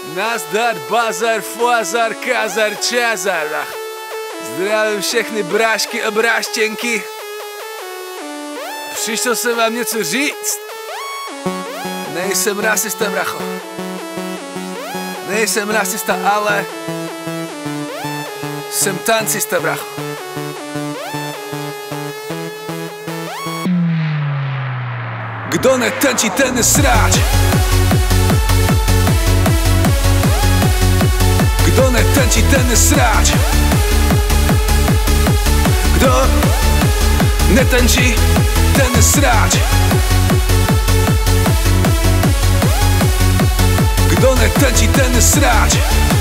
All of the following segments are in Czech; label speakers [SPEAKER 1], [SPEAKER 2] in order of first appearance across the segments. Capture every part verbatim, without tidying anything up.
[SPEAKER 1] Nazdar, bazar, fuazar, kazar, čazar. Zdravím všechny brášky a bráštěnky. Přišel jsem vám něco říct. Nejsem rasista, bracho. Nejsem rasista, ale jsem tancista, bracho. Kdo netančí, ten je sráč. Kdo netančí, ten je sráč. Kdo netančí, ten je sráč. Kdo netančí, ten je sráč.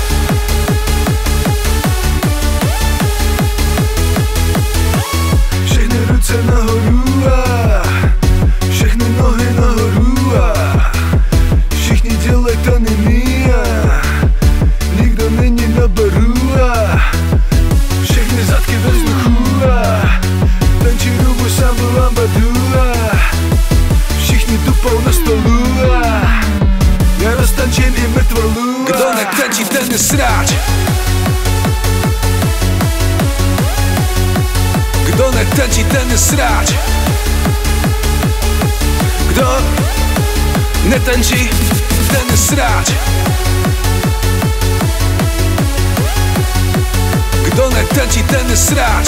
[SPEAKER 1] Všechny ruce nahoru a všechny nohy nahoru a všichni dělej taniny a nikdo není na baru a všechny zadky ve vzduchu a tančí rubu sambu ambadu a všichni dupou na stolu a já roztančím i mrtvolu. Kdo netančí, ten je sráč. Kdo netančí, ten je sráč. Kdo netančí, ten je sráč. Kdo netančí, ten je sráč.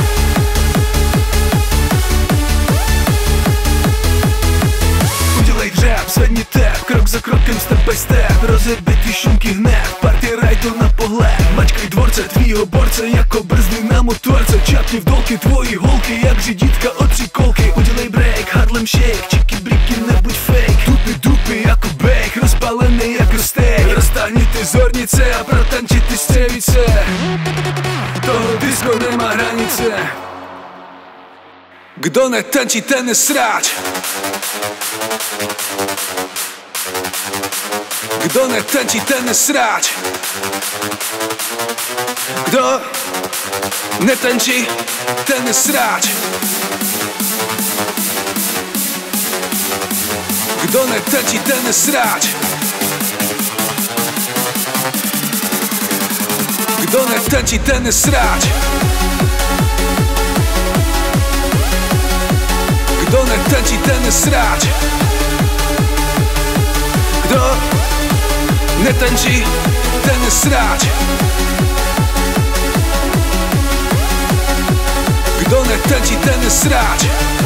[SPEAKER 1] Udělej rap, zvedni tap, krok za krokem, step by step. Rozjebej ty šumky hned, party rajto na pohled. Mačkaj dvorce tvýho borce jako brzdy na motorce. Čapni v dolky tvojí holky jak řidítka od třikolky. Udělej break, Harlem shake, čiky briky, nebuď fake. Dupy dupy jako bake, rozpalený jako steak. Roztáhni ty zornice a protanči ty střevice. Toho disco nemá hranice. Kdo netančí, ten je sráč. Kdo netančí, ten je sráč. Kdo netančí, ten je sráč. Kdo netančí, ten je sráč. Kdo netančí, ten je sráč. Kdo netančí, ten je sráč. Kdo netančí, ten je sráč. Kdo netančí, ten je sráč.